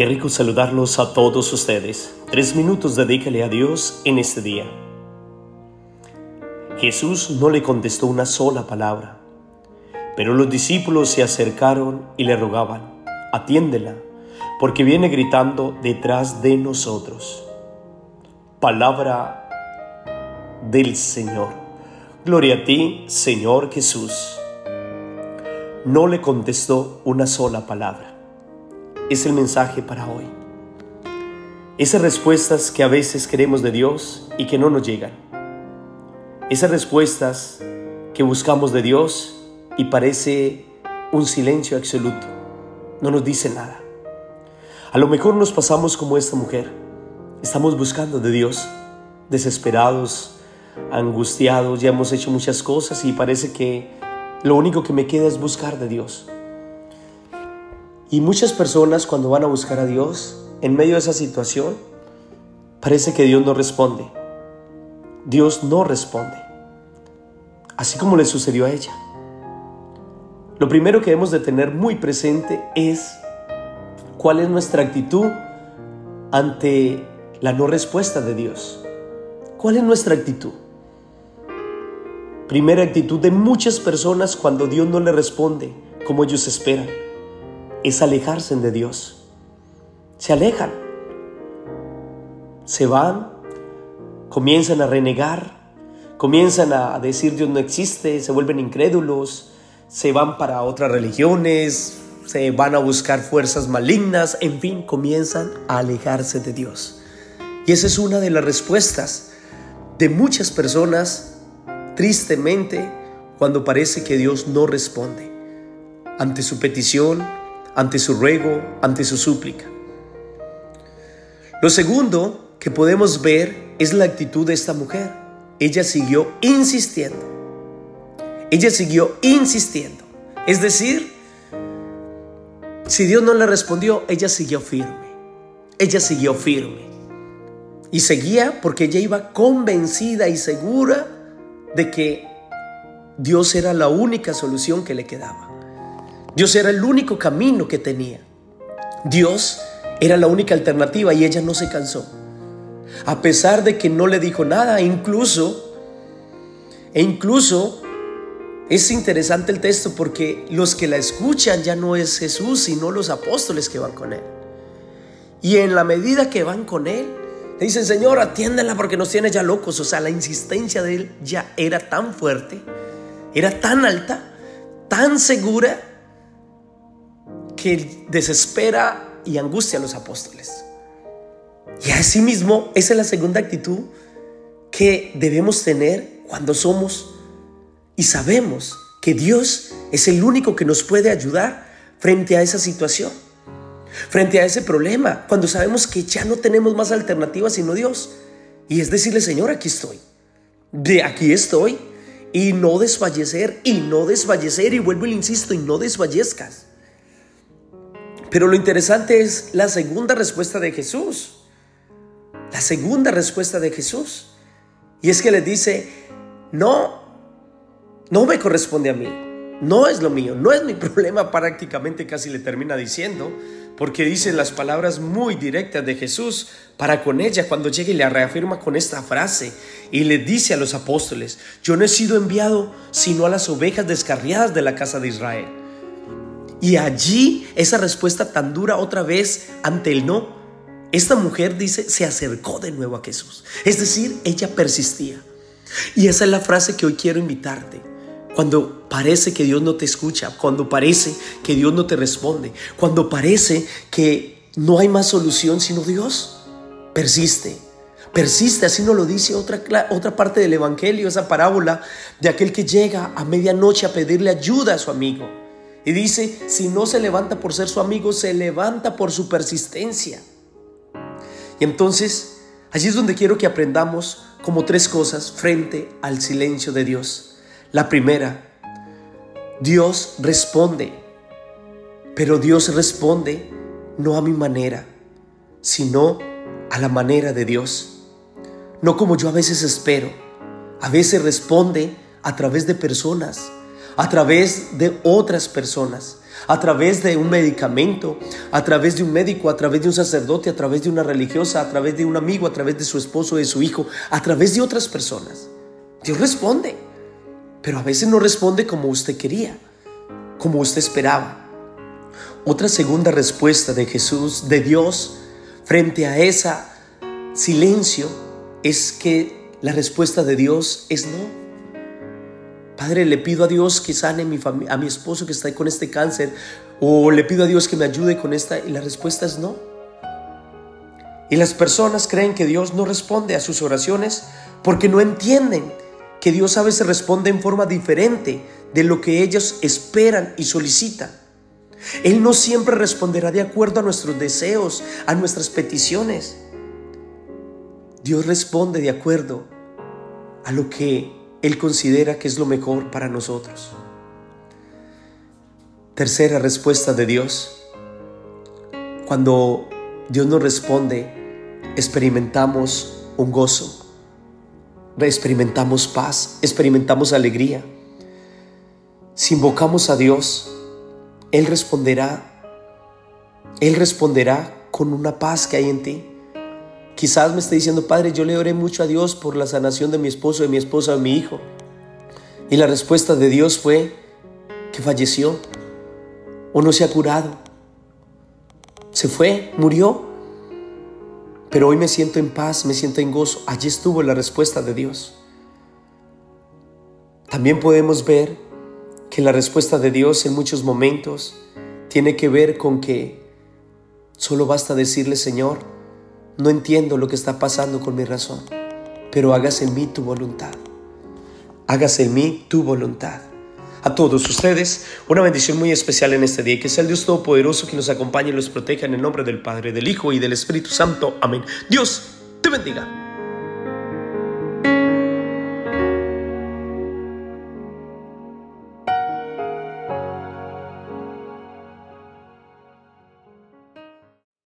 Qué rico saludarlos a todos ustedes. 3 minutos dedícale a Dios en este día. Jesús no le contestó una sola palabra, pero los discípulos se acercaron y le rogaban: atiéndela, porque viene gritando detrás de nosotros. Palabra del Señor. Gloria a ti, Señor Jesús. No le contestó una sola palabra. Es el mensaje para hoy. Esas respuestas que a veces queremos de Dios y que no nos llegan. Esas respuestas que buscamos de Dios y parece un silencio absoluto. No nos dice nada. A lo mejor nos pasamos como esta mujer. Estamos buscando de Dios, desesperados, angustiados, ya hemos hecho muchas cosas y parece que lo único que me queda es buscar de Dios. Y muchas personas, cuando van a buscar a Dios, en medio de esa situación, parece que Dios no responde. Dios no responde, así como le sucedió a ella. Lo primero que debemos de tener muy presente es cuál es nuestra actitud ante la no respuesta de Dios. ¿Cuál es nuestra actitud? Primera actitud de muchas personas cuando Dios no le responde como ellos esperan, es alejarse de Dios. Se alejan, se van, comienzan a renegar, comienzan a decir Dios no existe, se vuelven incrédulos, se van para otras religiones, se van a buscar fuerzas malignas, en fin, comienzan a alejarse de Dios. Y esa es una de las respuestas de muchas personas, tristemente, cuando parece que Dios no responde ante su petición, ante su ruego, ante su súplica. Lo segundo que podemos ver es la actitud de esta mujer. Ella siguió insistiendo. Ella siguió insistiendo. Es decir, si Dios no le respondió, ella siguió firme. Ella siguió firme. Y seguía porque ella iba convencida y segura de que Dios era la única solución que le quedaba. Dios era el único camino que tenía. Dios era la única alternativa y ella no se cansó. A pesar de que no le dijo nada, incluso es interesante el texto porque los que la escuchan ya no es Jesús, sino los apóstoles que van con él. Y en la medida que van con él, le dicen: Señor, atiéndela porque nos tiene ya locos. O sea, la insistencia de él ya era tan fuerte, era tan alta, tan segura, que desespera y angustia a los apóstoles. Y asimismo, esa es la segunda actitud que debemos tener cuando somos y sabemos que Dios es el único que nos puede ayudar frente a esa situación, frente a ese problema, cuando sabemos que ya no tenemos más alternativas sino Dios. Y es decirle: Señor, aquí estoy, aquí estoy, y no desfallecer, y vuelvo y le insisto, y no desfallezcas. Pero lo interesante es la segunda respuesta de Jesús. La segunda respuesta de Jesús. Y es que les dice: no me corresponde a mí. No es lo mío, no es mi problema. Prácticamente casi le termina diciendo, porque dice las palabras muy directas de Jesús para con ella cuando llega y le reafirma con esta frase. Y le dice a los apóstoles: yo no he sido enviado sino a las ovejas descarriadas de la casa de Israel. Y allí esa respuesta tan dura otra vez ante el no, esta mujer dice: se acercó de nuevo a Jesús. Es decir, ella persistía. Y esa es la frase que hoy quiero invitarte. Cuando parece que Dios no te escucha, cuando parece que Dios no te responde, cuando parece que no hay más solución sino Dios, persiste. Persiste, así nos lo dice otra parte del evangelio, esa parábola de aquel que llega a medianoche a pedirle ayuda a su amigo. Y dice: si no se levanta por ser su amigo, se levanta por su persistencia. Y entonces, allí es donde quiero que aprendamos como 3 cosas frente al silencio de Dios. La primera, Dios responde, pero Dios responde no a mi manera, sino a la manera de Dios. No como yo a veces espero. A veces responde a través de personas, a través de otras personas, a través de un medicamento, a través de un médico, a través de un sacerdote, a través de una religiosa, a través de un amigo, a través de su esposo, de su hijo, a través de otras personas. Dios responde, pero a veces no responde como usted quería, como usted esperaba. Otra segunda respuesta de Jesús, de Dios, frente a ese silencio, es que la respuesta de Dios es no. Padre, le pido a Dios que sane a mi esposo que está con este cáncer, o le pido a Dios que me ayude con esta, y la respuesta es no. Y las personas creen que Dios no responde a sus oraciones porque no entienden que Dios a veces responde en forma diferente de lo que ellos esperan y solicitan. Él no siempre responderá de acuerdo a nuestros deseos, a nuestras peticiones. Dios responde de acuerdo a lo que Él considera que es lo mejor para nosotros. Tercera respuesta de Dios. Cuando Dios nos responde, experimentamos un gozo, experimentamos paz, experimentamos alegría. Si invocamos a Dios, Él responderá con una paz que hay en ti. Quizás me esté diciendo: Padre, yo le oré mucho a Dios por la sanación de mi esposo, de mi esposa, de mi hijo, y la respuesta de Dios fue que falleció o no se ha curado, se fue, murió, pero hoy me siento en paz, me siento en gozo. Allí estuvo la respuesta de Dios. También podemos ver que la respuesta de Dios en muchos momentos tiene que ver con que solo basta decirle: Señor, no entiendo lo que está pasando con mi razón, pero hágase en mí tu voluntad. Hágase en mí tu voluntad. A todos ustedes, una bendición muy especial en este día. Y que sea el Dios Todopoderoso que los acompañe y los proteja en el nombre del Padre, del Hijo y del Espíritu Santo. Amén. Dios te bendiga.